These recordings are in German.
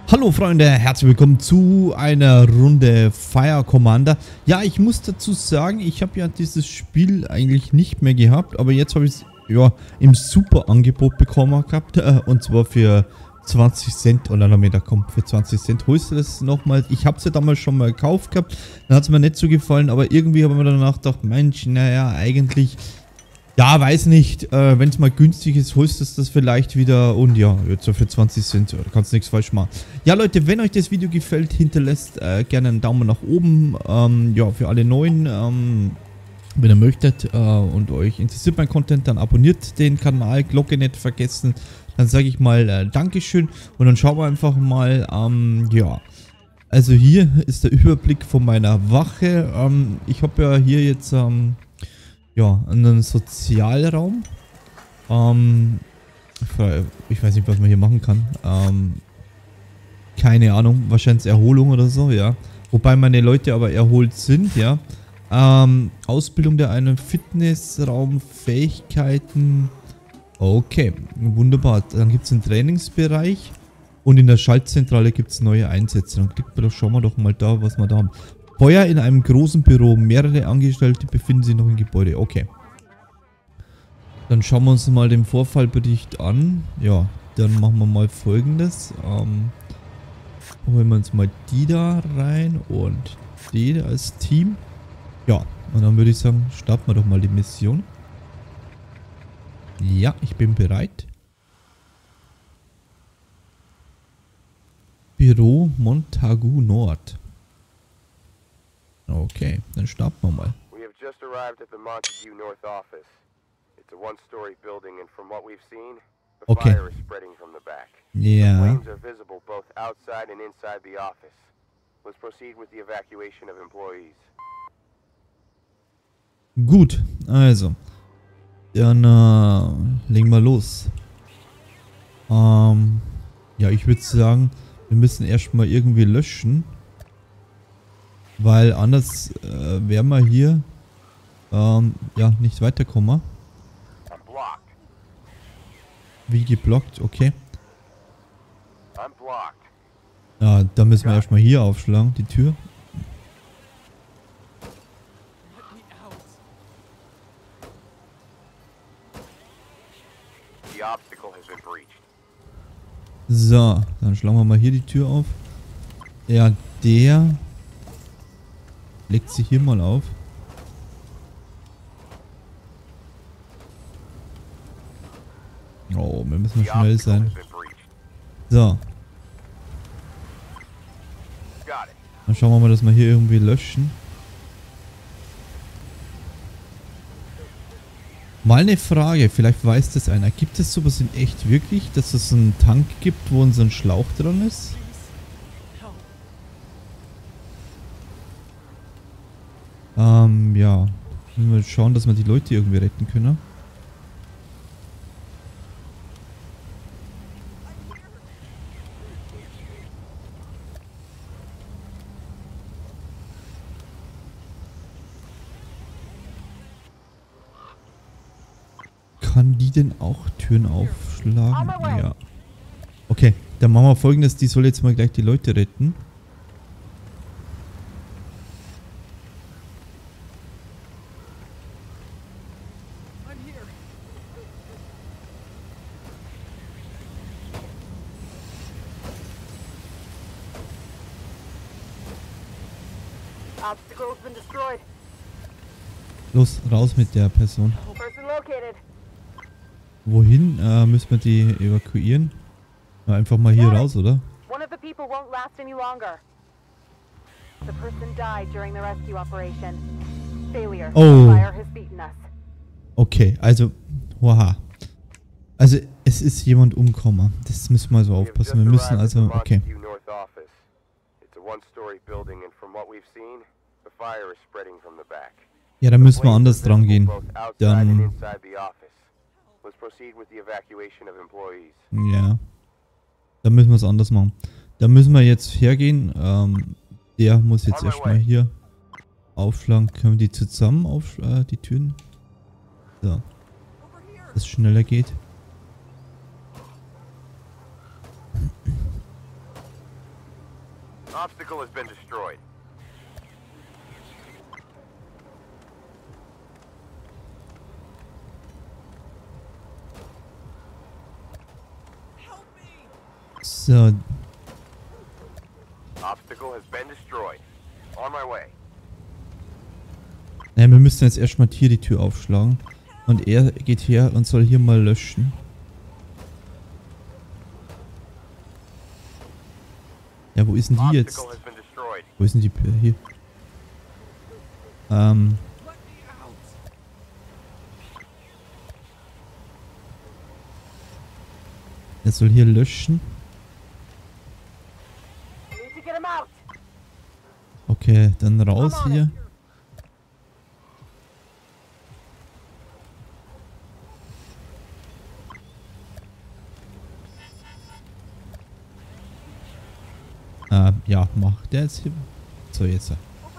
Hallo Freunde, herzlich willkommen zu einer Runde Fire Commander. Ja, ich muss dazu sagen, ich habe ja dieses Spiel eigentlich nicht mehr gehabt, aber jetzt habe ich es ja im Super-Angebot bekommen gehabt, und zwar für 20 Cent oder noch mehr, komm, für 20 Cent holst du das nochmal. Ich habe es ja damals schon mal gekauft gehabt, dann hat es mir nicht so gefallen, aber irgendwie habe ich mir danach gedacht, Mensch, naja, eigentlich... Ja, weiß nicht, wenn es mal günstig ist, holst du das vielleicht wieder und ja, jetzt so für 20 Cent, da kannst du nichts falsch machen. Ja Leute, wenn euch das Video gefällt, hinterlasst gerne einen Daumen nach oben, ja, für alle Neuen, wenn ihr möchtet und euch interessiert mein Content, dann abonniert den Kanal, Glocke nicht vergessen, dann sage ich mal Dankeschön und dann schauen wir einfach mal, ja. Also hier ist der Überblick von meiner Wache, ich habe ja hier jetzt, ja, einen Sozialraum. Ich weiß nicht, was man hier machen kann. Keine Ahnung, wahrscheinlich Erholung oder so, ja. Wobei meine Leute aber erholt sind, ja. Ausbildung der einen Fitnessraum, Fähigkeiten. Okay, wunderbar. Dann gibt es einen Trainingsbereich. Und in der Schaltzentrale gibt es neue Einsätze. Dann klickt man doch, schauen wir doch mal da, was wir da haben. Feuer in einem großen Büro. Mehrere Angestellte befinden sich noch im Gebäude. Okay. Dann schauen wir uns mal den Vorfallbericht an. Ja, dann machen wir mal Folgendes. Holen wir uns mal die da rein und die da als Team. Ja, und dann würde ich sagen, starten wir doch mal die Mission. Ja, ich bin bereit. Büro Montagu Nord. Okay, dann starten wir mal. We have just arrived at the Montague North office. It's a one-story building and from what we've seen, the fire is spreading from the back. Ja. The flames are visible both outside and inside the office. Let's proceed with the evacuation of employees. Gut, also. Dann legen wir los. Ja, ich würde sagen, wir müssen erstmal irgendwie löschen. Weil anders wären wir hier ja, nicht weiterkommen. Wie geblockt, okay. Ja, da müssen wir erstmal hier aufschlagen, die Tür. So, dann schlagen wir mal hier die Tür auf. Ja, der legt sich hier mal auf. Oh, wir müssen schnell sein. So. Dann schauen wir mal, dass wir hier irgendwie löschen. Mal eine Frage, vielleicht weiß das einer. Gibt es sowas in echt wirklich, dass es einen Tank gibt, wo so ein Schlauch dran ist? Ja. Müssen wir schauen, dass wir die Leute irgendwie retten können. Kann die denn auch Türen aufschlagen? Ja. Okay, dann machen wir Folgendes. Die soll jetzt mal gleich die Leute retten. Los, raus mit der Person. Wohin müssen wir die evakuieren? Na, einfach mal hier raus, oder? Oh. Okay, also, wow. Also, es ist jemand umgekommen. Das müssen wir so aufpassen. Wir müssen also, okay. Ja, dann müssen wir anders dran gehen. Dann... Ja. Dann müssen wir es anders machen. Da müssen wir jetzt hergehen. Der muss jetzt erstmal hier aufschlagen. Können wir die zusammen auf die Türen? So. Dass es schneller geht. Obstacle has been destroyed. So. Obstacle has been destroyed. On my way. Ja, wir müssen jetzt erstmal hier die Tür aufschlagen. Und er geht her und soll hier mal löschen. Ja, wo ist denn die jetzt? Wo ist denn die hier? Er soll hier löschen. Okay, dann raus hier. Ja, macht der jetzt hier. So, jetzt.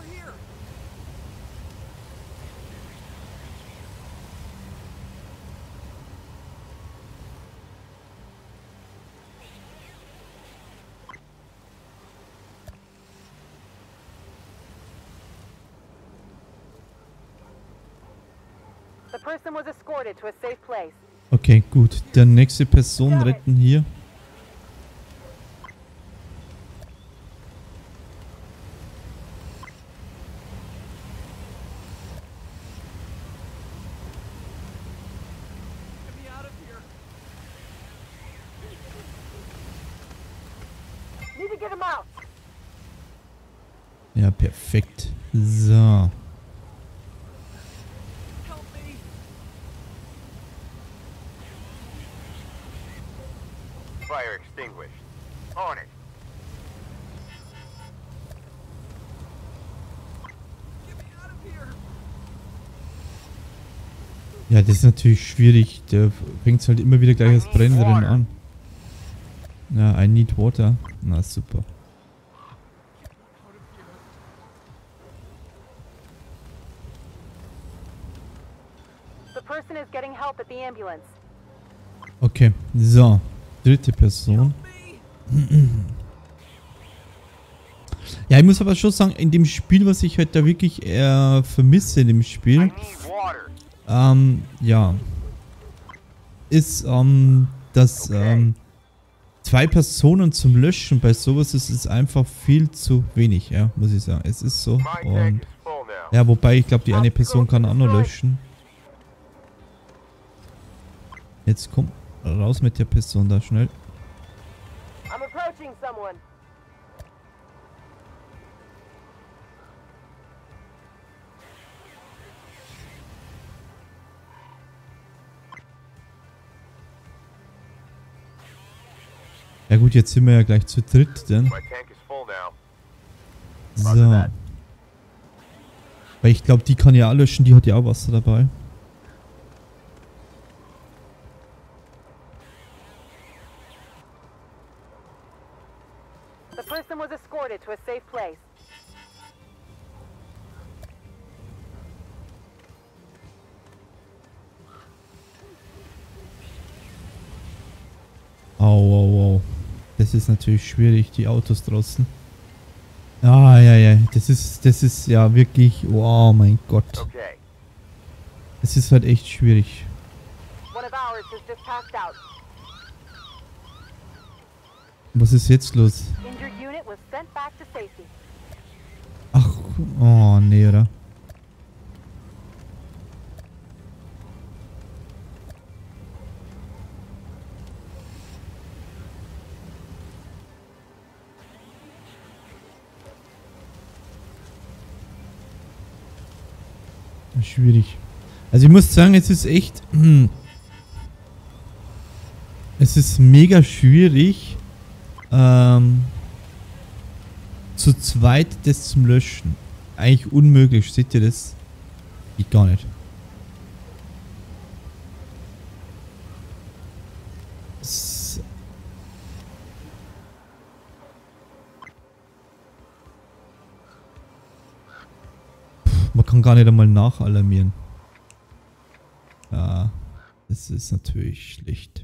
The person was escorted to a safe place. Okay, gut. Der nächste Person retten hier. Need to get him out. Ja, perfekt. So. Fire extinguished. On it. Ja, das ist natürlich schwierig. Der fängt halt immer wieder gleich das Brennen drin an. Ja, I need water. Na, super. The person is getting help at the ambulance. Okay, so. Dritte Person. Ja, ich muss aber schon sagen, in dem Spiel, was ich halt da wirklich vermisse in dem Spiel, ja, ist, dass, zwei Personen zum Löschen bei sowas ist einfach viel zu wenig, ja, muss ich sagen. Es ist so. Und ja, wobei ich glaube, die eine Person kann auch noch löschen. Jetzt komm raus mit der Person da schnell. I'm approaching someone. Ja gut, jetzt sind wir ja gleich zu dritt, denn. My tank is full now. So. Weil ich glaube, die kann ja auch löschen, die hat ja auch Wasser dabei. The person was escorted to a safe place. Au, au, au. Das ist natürlich schwierig, die Autos draußen. Ah, ja, ja. Das ist ja wirklich... Oh mein Gott. Okay. Es ist halt echt schwierig. One of ours has just passed out. Was ist jetzt los? Injured unit was sent back to safety. Ach, oh nee, oder? Schwierig. Also ich muss sagen, es ist echt... Es ist mega schwierig, zu zweit das zum Löschen. Eigentlich unmöglich, seht ihr das? Geht gar nicht. Man kann gar nicht einmal nachalarmieren. Ja, das ist natürlich schlecht.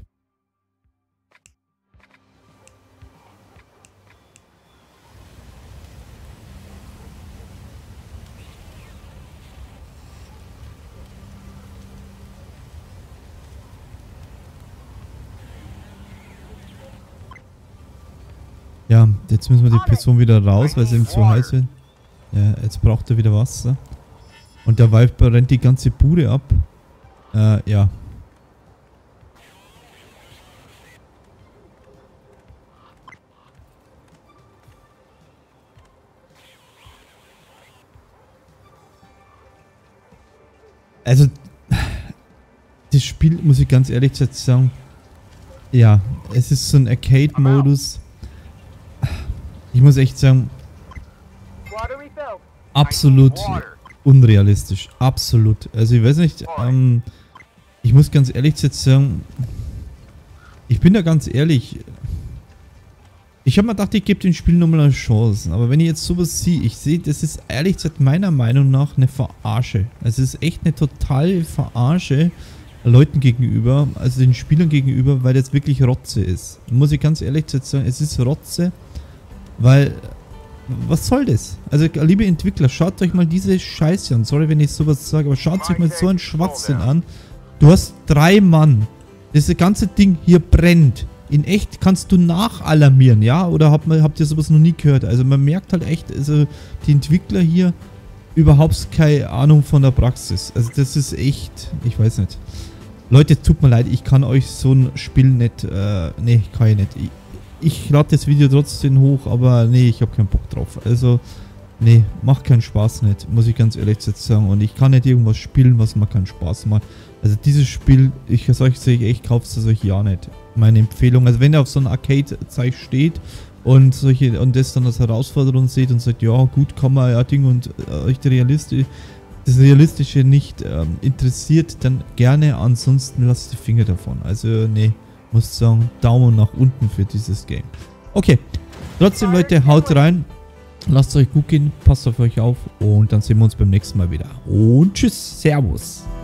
Ja, jetzt müssen wir die Person wieder raus, weil sie ihm zu heiß wird. Ja, jetzt braucht er wieder Wasser. Und der Viper rennt die ganze Bude ab. Ja. Also, das Spiel, muss ich ganz ehrlich sagen, ja, es ist so ein Arcade-Modus. Ich muss echt sagen, absolut unrealistisch. Absolut. Also ich weiß nicht, ich muss ganz ehrlich jetzt sagen, ich bin da ganz ehrlich, ich habe mir gedacht, ich gebe dem Spiel nochmal eine Chance, aber wenn ich jetzt sowas sehe, ich sehe, das ist ehrlich gesagt meiner Meinung nach eine Verarsche. Es ist echt eine totale Verarsche Leuten gegenüber, also den Spielern gegenüber, weil das wirklich Rotze ist. Muss ich ganz ehrlich jetzt sagen, es ist Rotze, weil, was soll das? Also liebe Entwickler, schaut euch mal diese Scheiße an, sorry wenn ich sowas sage, aber schaut euch mal so einen Schwachsinn an. Du hast 3 Mann, das ganze Ding hier brennt. In echt kannst du nachalarmieren, ja? Oder habt ihr sowas noch nie gehört? Also man merkt halt echt, also die Entwickler hier überhaupt keine Ahnung von der Praxis. Also das ist echt, ich weiß nicht. Leute, tut mir leid, ich kann euch so ein Spiel nicht, nee, kann ich nicht. Ich lade das Video trotzdem hoch, aber nee, ich habe keinen Bock drauf. Also, nee, macht keinen Spaß nicht, muss ich ganz ehrlich sagen. Und ich kann nicht irgendwas spielen, was mir keinen Spaß macht. Also dieses Spiel, ich sage euch echt, kauft es euch ja nicht. Meine Empfehlung, also wenn ihr auf so ein Arcade-Zeug steht und das dann als Herausforderung seht und sagt, ja gut, kann man ja Ding und euch das Realistische nicht interessiert, dann gerne, ansonsten lasst die Finger davon. Also nee, muss sagen, Daumen nach unten für dieses Game. Okay, trotzdem Leute, haut rein, lasst es euch gut gehen, passt auf euch auf und dann sehen wir uns beim nächsten Mal wieder. Und tschüss, servus.